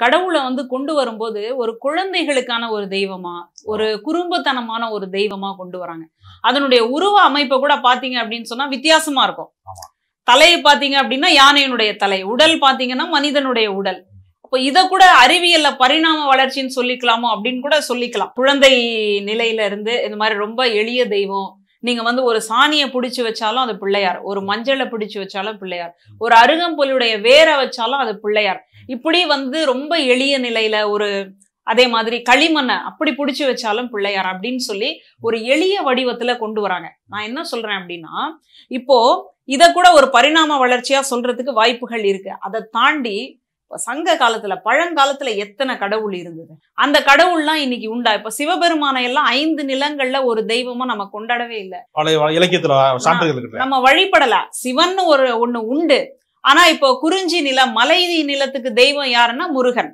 கடவுளை வந்து கொண்டு வரும்போது ஒரு குழந்தைகளுக்கான ஒரு தெய்வமா, ஒரு குறும்புத்தனமான ஒரு தெய்வமா கொண்டு வராங்க. அதனுடைய உருவ அமைப்பை கூட பாத்தீங்க அப்படின்னு சொன்னா வித்தியாசமா இருக்கும். தலையை பாத்தீங்க அப்படின்னா யானையினுடைய தலை, உடல் பாத்தீங்கன்னா மனிதனுடைய உடல். அப்போ இத கூட அறிவியல்ல பரிணாம வளர்ச்சின்னு சொல்லிக்கலாமோ அப்படின்னு கூட சொல்லிக்கலாம். குழந்தை நிலையில இருந்து இந்த மாதிரி ரொம்ப எளிய தெய்வம், நீங்க வந்து ஒரு சாணியை பிடிச்சு வச்சாலும் அது பிள்ளையார், ஒரு மஞ்சளை பிடிச்சு வச்சாலும் பிள்ளையார், ஒரு அருகம்புல்லுடைய வேரை வச்சாலும் அது பிள்ளையார். இப்படி வந்து ரொம்ப எளிய நிலையில ஒரு அதே மாதிரி களிமண்ணை அப்படி பிடிச்சு வச்சாலும் பிள்ளையார் அப்படின்னு சொல்லி ஒரு எளிய வடிவத்துல கொண்டு வராங்க. நான் என்ன சொல்றேன் அப்படின்னா, இப்போ இத கூட ஒரு பரிணாம வளர்ச்சியா சொல்றதுக்கு வாய்ப்புகள் இருக்கு. அதை தாண்டி சங்க காலத்துல பழங்காலத்துல எத்தனை கடவுள் இருந்தது, அந்த கடவுள்லாம் இன்னைக்கு உண்டா? இப்ப சிவபெருமானை எல்லாம் 5 நிலங்கள்ல ஒரு தெய்வமா நம்ம கொண்டாடவே இல்லை. இலக்கியத்துல சான்றுகள் நம்ம வழிபடல. சிவன் ஒண்ணு உண்டு. ஆனா இப்போ குறிஞ்சி நிலம், மலை நிலத்துக்கு தெய்வம் யாருன்னா முருகன்.